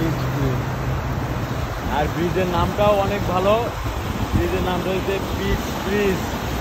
Beach bridge. আর ব্রিজের নামটাও অনেক ভালো, ব্রিজের নামটা হচ্ছে বিচ ব্রিজ।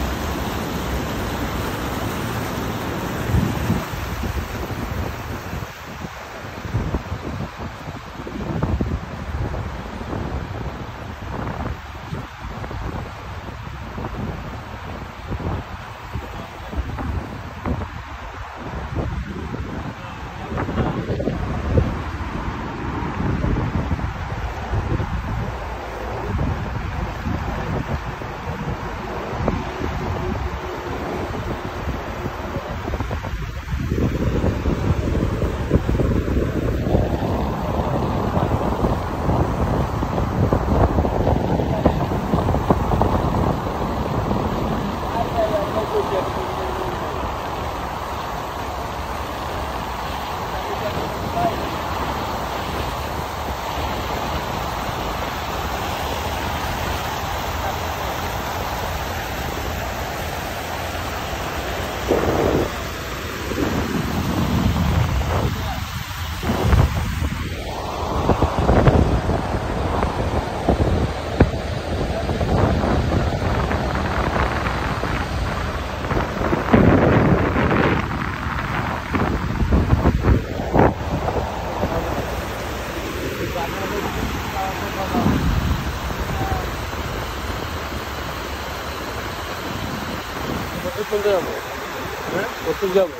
কোথায় যাবো? হ্যাঁ, কোথায় যাবো?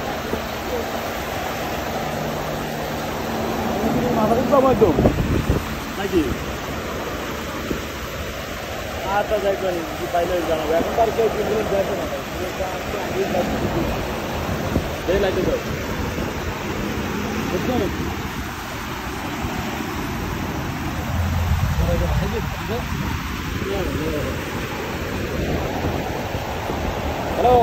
Assalamualaikum. নাকি? আচ্ছা দেখবেন কি পাইলে জানাবো। এখন তার কেউ কিনলেন দেখে না ভাই লাইটে দাও বুঝছেন? হ্যালো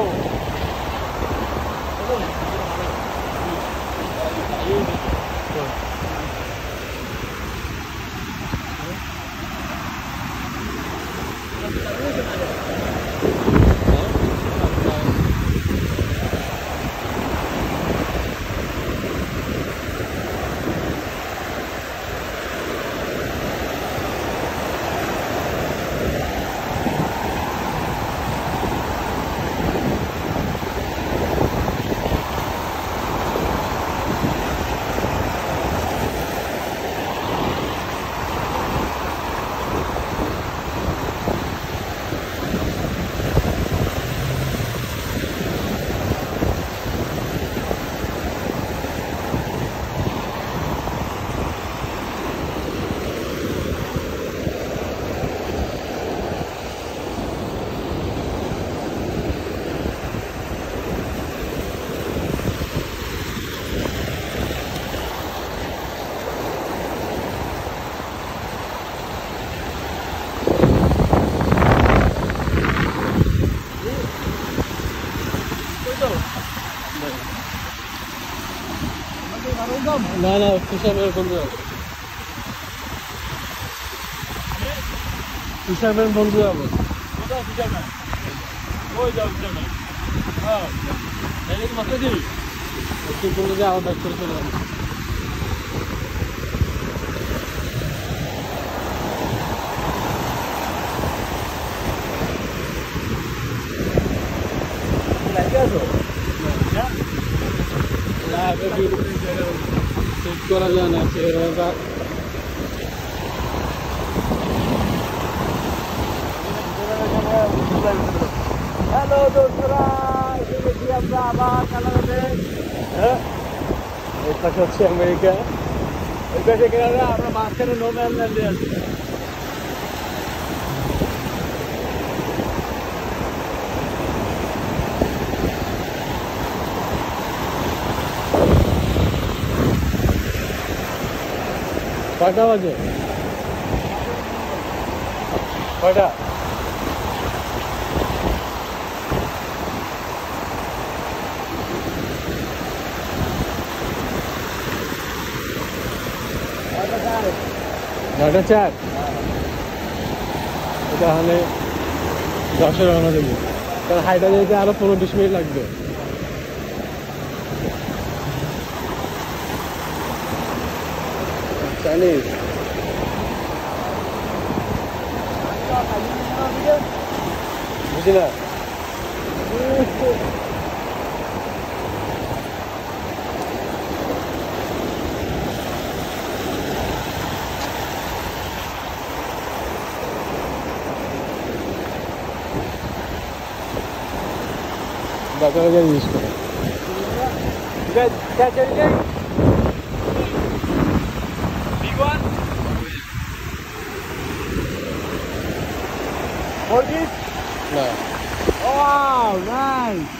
না না হিসাবের বন্ধু হিসাবের বন্ধু যাবো কোথায় ফিচারম্যান? ওই যাও ফিচারম্যান। হ্যাঁ ডাইরেক্ট মাত্রা দিবি। একটু বলে যে আলাদা করে চলে যাবো। লাইটে আছো? হ্যাঁ চেক করা যায় না চেহারাটা হ্যালো দোস্তরা, এসে গেছি আমরা আবার কানাডাতে। হ্যাঁ এই পাশে হচ্ছে আমেরিকা। এই পাশে কানাডা, আমরা মাঝখানে নো ম্যান ল্যান্ডে আছি। কয়টা বাজে? কয়টা? নয়টা চার। এটা হলে 10-এ রওনা দেবো। কারণ হাইটা যেতে আরো 15-20 মিনিট লাগবে। চাইনিজ বুঝি না। বাজারে গিয়ে ইউজ করে Big one? Mortgage? না Wow, nice.